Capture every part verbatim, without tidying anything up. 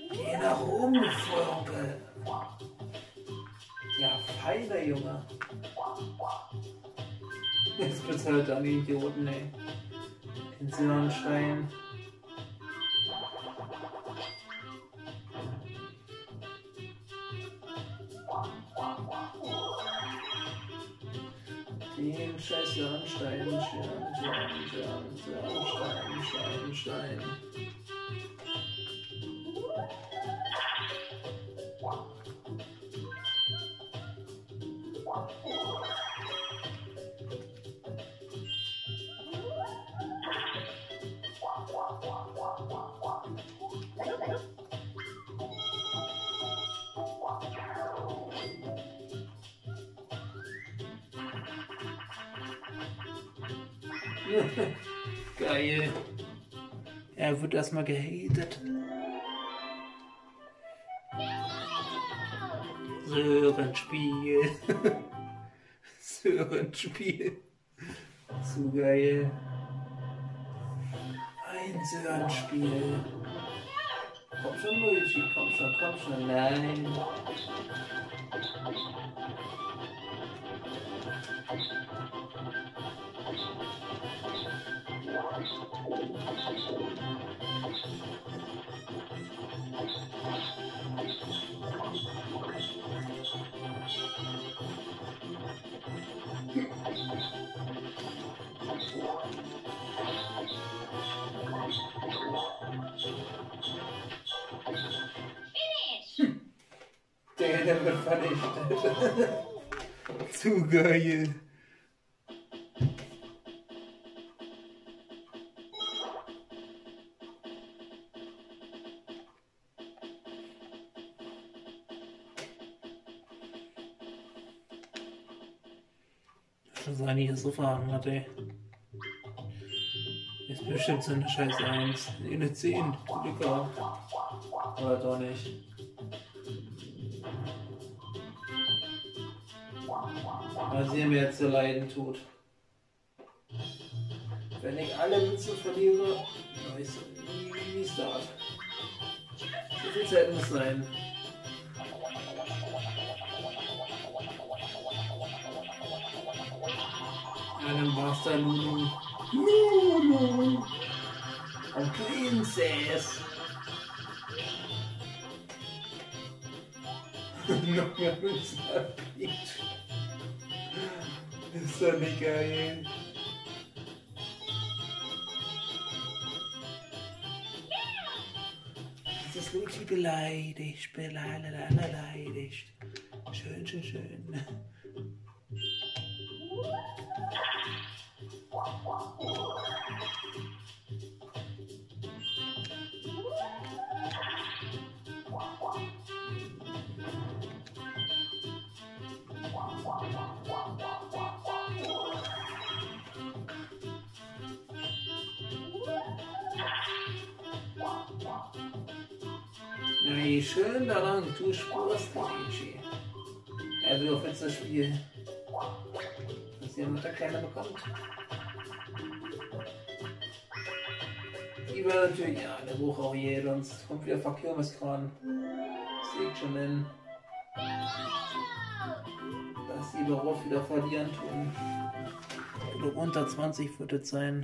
Geh nach oben, Vogel. Ja, feiner Junge. Jetzt wird's halt an die Idioten, ey. Den Sonnenstein. Den scheiß Sonnenstein, Stein, Stein, Stein, Stein, Stein, Stein. Geil. Er wird erstmal gehatet. Sörenspiel. Sörenspiel. Zu geil. Ein Sörenspiel. Komm schon, Luigi, komm schon, komm schon. Nein. Der, der wird vernichtet. Zu geil. Schon sein, hier so fahren hat, ey. Ist bestimmt so eine scheiß eins. Eine zehn. Glück gehabt. Oder doch nicht. Mal sehen, wer jetzt so leiden tut. Wenn ich alle Mütze verliere, weiß ich, wie es dauert. So viel Zeit muss sein. Ja, dann war's da Lulu. Lulu! Und Princess! Noch mehr Mützen abbiegt. Ist doch nicht geil. Jetzt ist Luigi beleidigt, beleidigt. Schön, schön, schön. Wie schön daran, du spürst Luigi. Er will auf jetzt das Spiel, dass ihr mit der Kleine bekommt. Die war natürlich, ja, der Buch auch je, sonst kommt wieder Verkehrskran. Das liegt schon in. Dass die darauf wieder verlieren tun. Ich glaube, unter zwanzig wird es sein.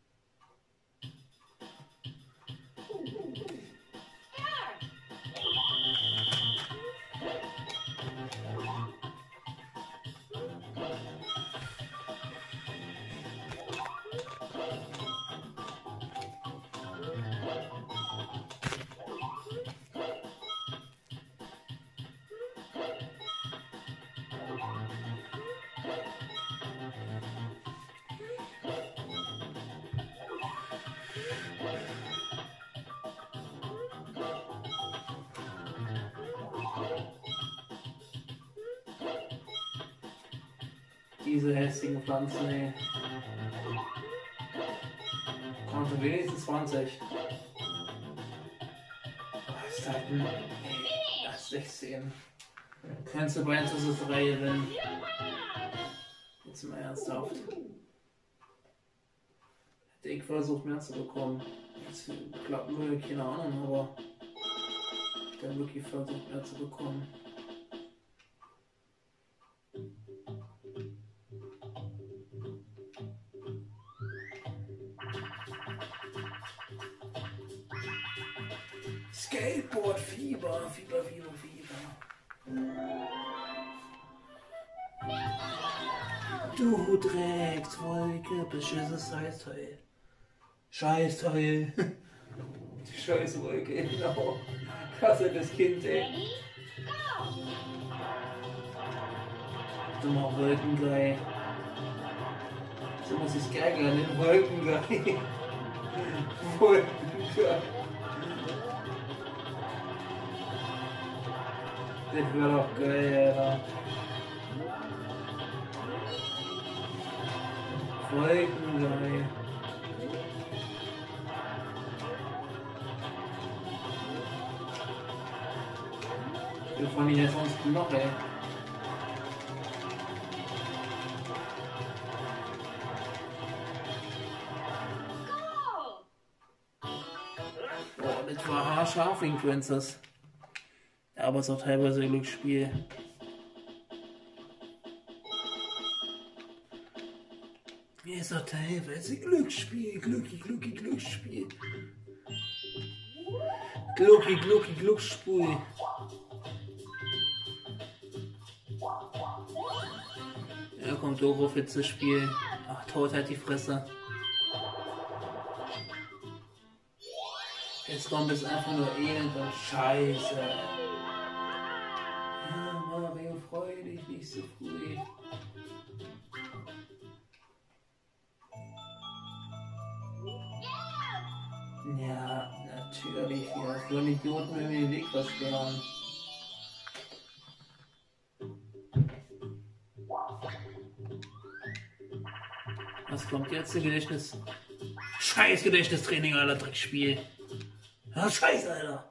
Diese hässlichen Pflanzen, ey. Kommt schon wenigstens zwanzig. Was ist das denn? Nee, das ist sechzehn. Kannst du bei uns das ist drei gewinnen? Jetzt mal ernsthaft. Hätte ich versucht mehr zu bekommen. Jetzt klappen würde, keine Ahnung, aber dann wirklich versucht mehr zu bekommen. Skateboard, Fieber, Fieber, Fieber, Fieber. Du Dreckswolke, beschissenes Scheißteil. Scheißteil. Die Scheißwolke, genau. Kasse das Kind, ey. Dummer Wolkengeil. So muss ich's geil nennen, Wolkengeil. Wolkengeil. Das wäre doch geil, Alter. Wolkengeil. Wir fahren die jetzt sonst noch, ey. Boah, das war haarscharf wegen Princess. Aber es ist auch teilweise ein Glücksspiel. Mir ist auch teilweise Glücksspiel, Glücki, Glücki, Glücksspiel. Glucki, Glucki, Glücksspiel. Ja, kommt doof auf jetzt das Spiel. Ach, tot halt die Fresse. Jetzt kommt es einfach nur elend und Scheiße. Ja, Mario, freu dich nicht so früh. Ja, natürlich. Ja, so ein Idioten will mir den Weg versperren. Was kommt jetzt? Gedächtnis? Scheiß Gedächtnistraining, Alter, Dreckspiel. Ja, scheiße, Alter.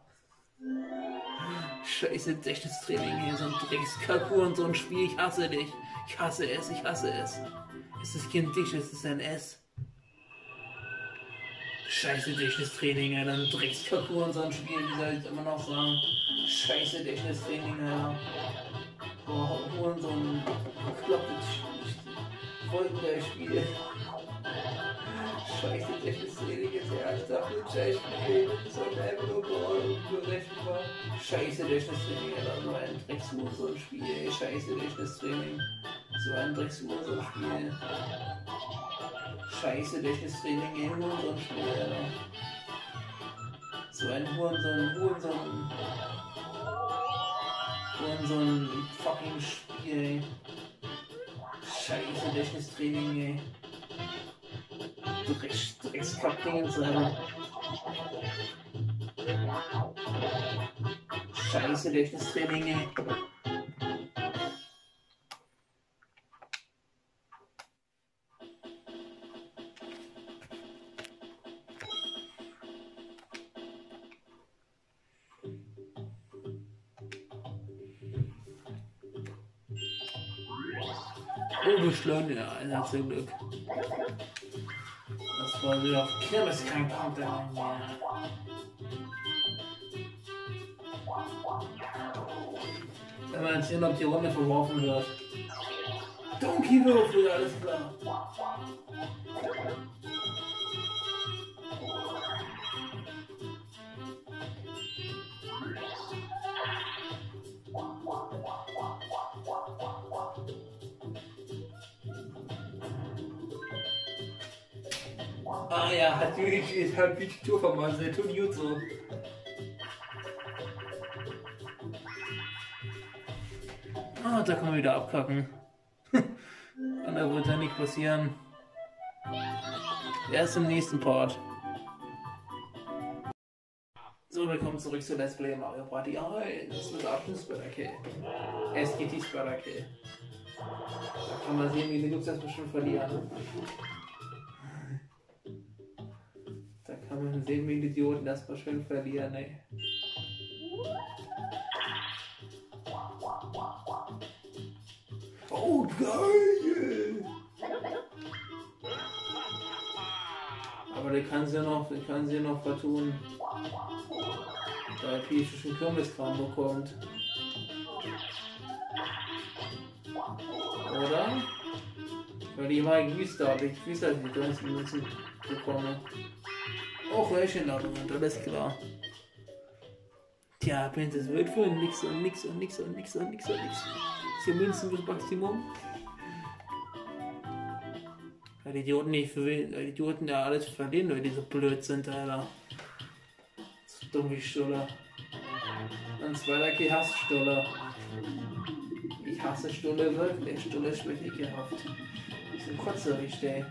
Scheiße Gedächtnistraining hier, so ein Dreckskakur und so ein Spiel. Ich hasse dich. Ich hasse es, ich hasse es. Es ist kein Dich, es ist ein S. Scheiße Gedächtnistraining, Alter. Ein Dreckskakur und so ein Spiel. Wie soll ich immer noch sagen? Scheiße Gedächtnistraining, Alter. Boah, und so ein beklopptes Folgenspiel. Scheiße Gedächtnistraining ist ja. Ich dachte, Scheißspiel. Das sollte einfach nur berechenbar. Scheiße Gedächtnistraining, Alter. So ein Drecksuhr, so ein Spiel. Scheiße Gedächtnistraining. So ein Drecksuhr, so ein Spiel. Scheiße Gedächtnistraining, ey, Hurensohn-Spiel, Alter. So ein Hurensohn, Hurensohn. Hurensohn fucking Spiel, ey. Scheiße Gedächtnistraining, ey. Drecks, Dreckskackdingens, Alter. Scheiße Gedächtnistraining, ey. Unbeschleunigt, ja, Alter, zum Glück. Das war wieder auf Kirmeskrank, ja. Wenn man jetzt sehen, ob die Runde verworfen wird. Donkey Würfel, alles klar. Ah ja, hat die, hat die Tour vermacht, der tut gut so. Ah, da kann man wieder abkacken. Und da wird ja nicht passieren. Erst im nächsten Part. So, willkommen zurück zu Let's Play Mario Party eins mit Sgt Spiderkill. S G T Spiderkill. Da kann man sehen, wie die das bestimmt verlieren. Da kann man sehen, wie die Idioten das bestimmt verlieren, ey. Oh, geil! Aber der kann sie ja noch, der kann sie ja noch vertun. der piefischen Kürbiskram bekommt. Oder? Weil ich mal gewusst habe, ich wusste, dass ich die ganzen Münzen bekomme. Auch welche Ladungen, das ist klar. Tja, wenn es wird für nix und nix und nix und nix und nix und nix. Ist hier Münzen das Maximum? Weil die Idioten nicht für wen, die Idioten ja alles verlieren, weil die so blöd sind, Alter. So dumm wie Stulle. Und Spiderkill hasst Stulle. Ich hasse Stulle wirklich. Stulle ist wirklich ekelhaft. Ich bin kotzerisch, ey.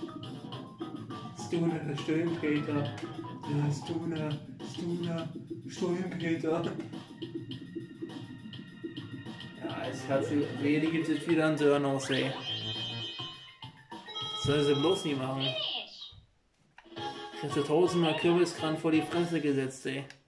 Stune, Stöhnpeter. Ja, Stune, Stune, Stöhnpeter. Ja, es hat für wenige gibt es wieder einen Sören aus, ey. Das soll sie bloß nicht machen. Ich hätte tausendmal Kürbiskran vor die Fresse gesetzt, ey.